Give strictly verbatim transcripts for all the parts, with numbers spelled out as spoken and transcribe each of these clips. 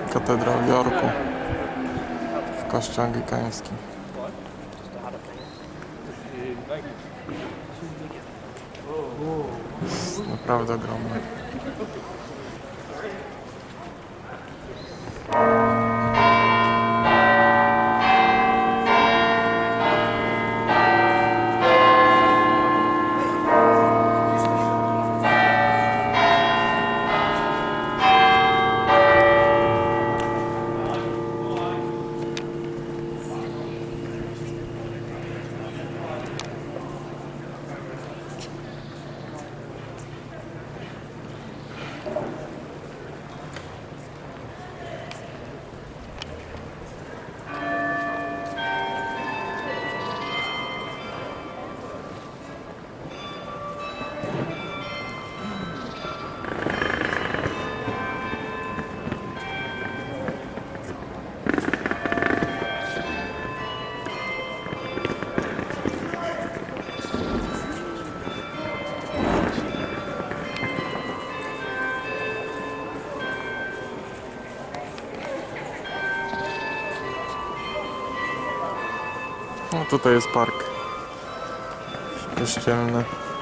katedra w Jorku, w kościele anglikańskim. Jest naprawdę ogromny. No tutaj jest park kościelny.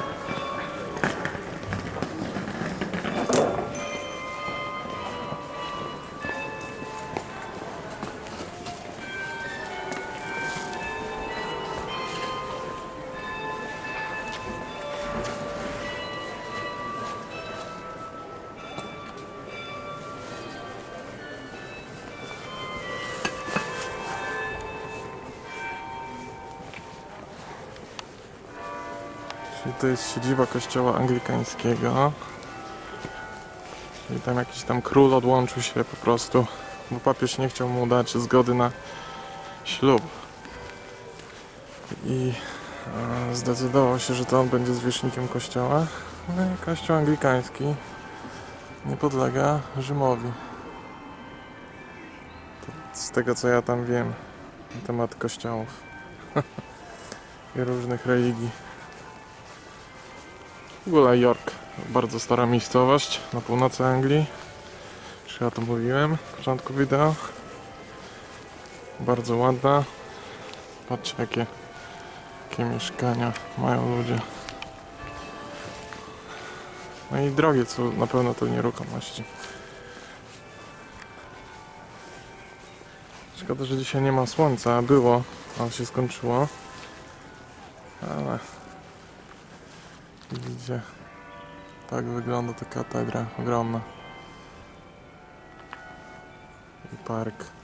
Czyli to jest siedziba kościoła anglikańskiego. Czyli tam jakiś tam król odłączył się po prostu, bo papież nie chciał mu dać zgody na ślub. I e, zdecydował się, że to on będzie zwierzchnikiem kościoła. No i kościół anglikański nie podlega Rzymowi. To z tego co ja tam wiem na temat kościołów i różnych religii. W ogóle York, bardzo stara miejscowość na północy Anglii. Już ja to mówiłem w początku wideo. Bardzo ładna. Patrzcie jakie, jakie mieszkania mają ludzie. No i drogie, co na pewno to nieruchomości. Szkoda, że dzisiaj nie ma słońca. Było, ale się skończyło. Ale widzicie, tak wygląda ta katedra ogromna i park.